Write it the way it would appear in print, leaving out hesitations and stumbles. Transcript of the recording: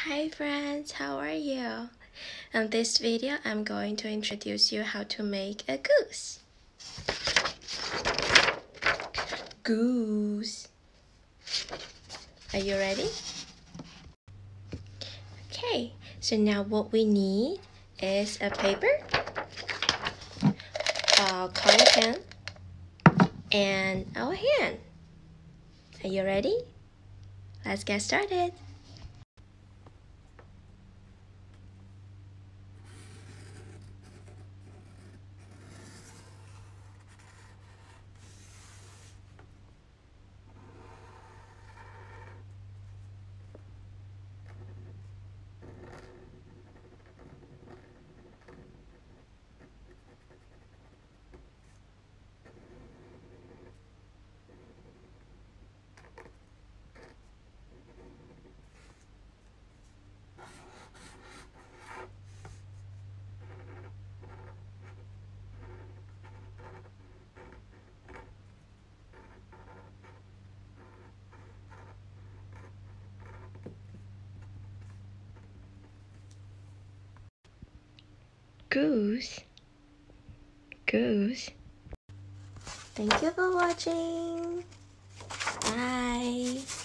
Hi friends, how are you? In this video, I'm going to introduce you how to make a goose. Goose. Are you ready? Okay, so now what we need is a paper, a coloring pen, and our hand. Are you ready? Let's get started. Goose. Goose. Thank you for watching. Bye.